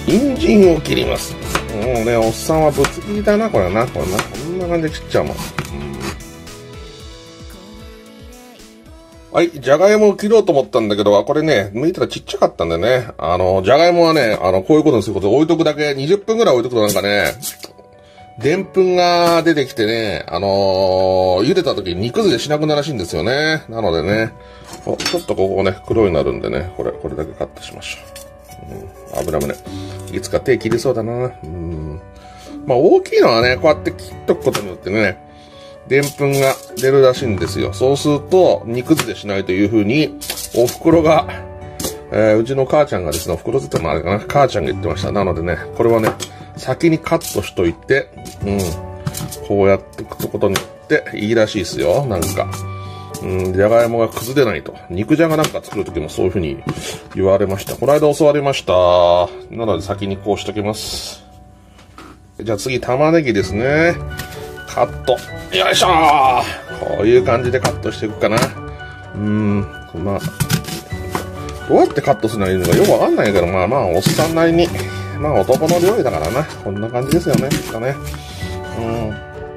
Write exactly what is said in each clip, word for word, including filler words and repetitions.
人参を切ります。もうね、おっさんはぶつ切りだな、これな。これな。こんな感じで切っちゃうもん。うん、はい、じゃがいもを切ろうと思ったんだけど、これね、剥いたらちっちゃかったんだよね。あの、じゃがいもはね、あの、こういうことにすることで置いとくだけ、にじゅっぷんぐらい置いとくとなんかね、でんぷんが出てきてね、あのー、茹でた時に煮崩れしなくなるらしいんですよね。なのでね、おちょっとここね、黒になるんでね、これ、これだけカットしましょう。うん、油もね、いつか手切りそうだな。うん。まあ大きいのはね、こうやって切っとくことによってね、でんぷんが出るらしいんですよ。そうすると、煮崩れしないという風に、お袋が、えー、うちの母ちゃんがですね、お袋って言ってもあれかな、母ちゃんが言ってました。なのでね、これはね、先にカットしといて、うん、こうやっていくことによっていいらしいですよ、なんか。うん、じゃがいもが崩れないと。肉じゃがなんか作るときもそういう風に言われました。この間教わりました。なので先にこうしときます。じゃあ次、玉ねぎですね。カット。よいしょー。こういう感じでカットしていくかな。うーん、まあ、どうやってカットするのがいいのかよくわかんないけど、まあまあ、おっさんなりに。まあ男の料理だからな。こんな感じですよね。きっとね。うん。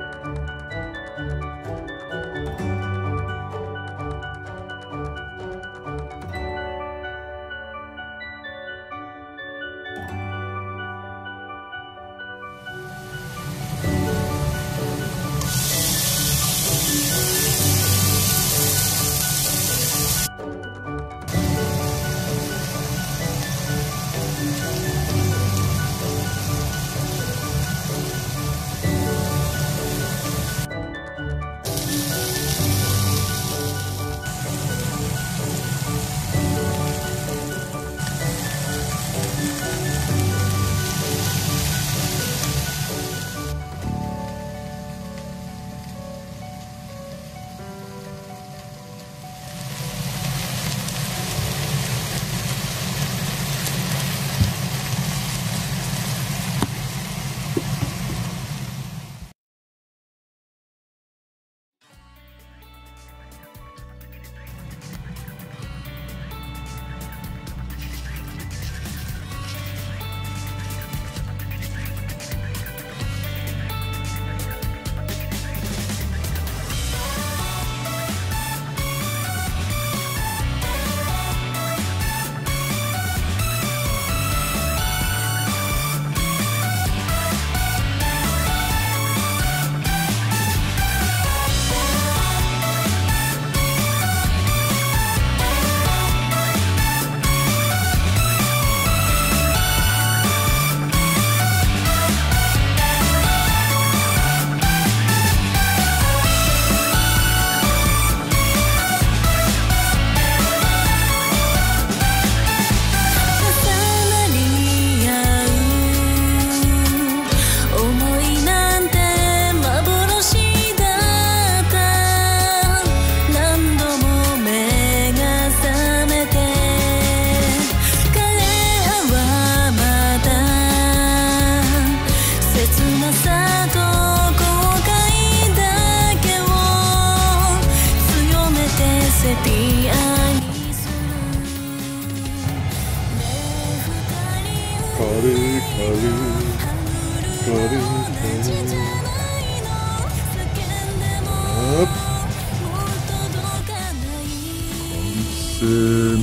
のカレ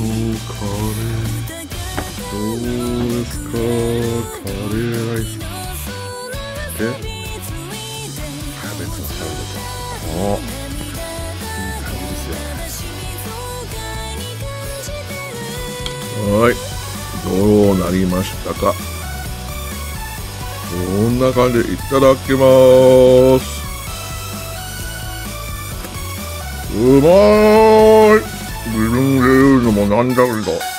ーどうですか。カレーライスでキャベツのサラダとおいい感じですよ。はい、どうなりましたか。こんな感じでいただきます。うまーい。自分で言うのもなんだけど